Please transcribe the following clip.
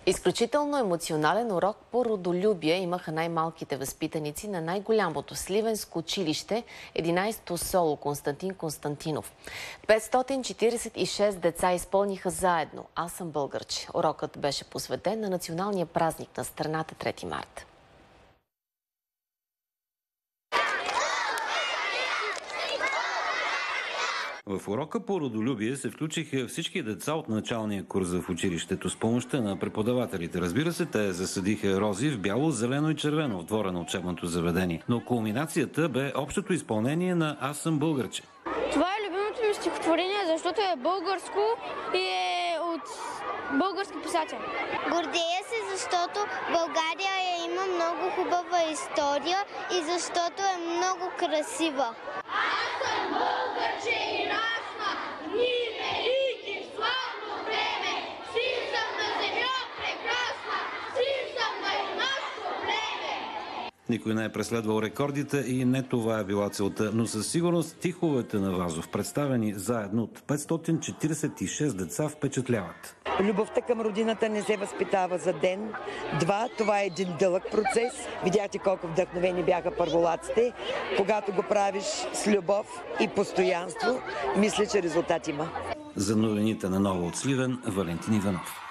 Изключително емоционален урок по родолюбие имаха най-малките възпитаници на най-голямото сливенско училище 11-то СОЛО Константин Константинов. 546 деца изпълниха заедно "Аз съм българче". Урокът беше посветен на националния празник на страната 3 март. В урока по родолюбие се включиха всички деца от началния курс в училището с помощта на преподавателите. Разбира се, те засадиха рози в бяло, зелено и червено в двора на учебното заведение. Но кулминацията бе общото изпълнение на "Аз съм българче". Това е любимото ми стихотворение, защото е българско и е от български писател. Гордея се, защото България има много хубава история и защото е много красива. Аз съм българче и расна, ние велики в славно време, син съм на земя прекрасна, син съм на юнашко племе. Никой не е преследвал рекордите и не това е била целта, но със сигурност стиховете на Вазов, представени заедно от 546 деца, впечатляват. Любовта към родината не се възпитава за ден. Това е един дълъг процес. Видяхте колко вдъхновени бяха първолаците. Когато го правиш с любов и постоянство, мисля, че резултат има. За новините на Ново от Сливен, Валентин Иванов.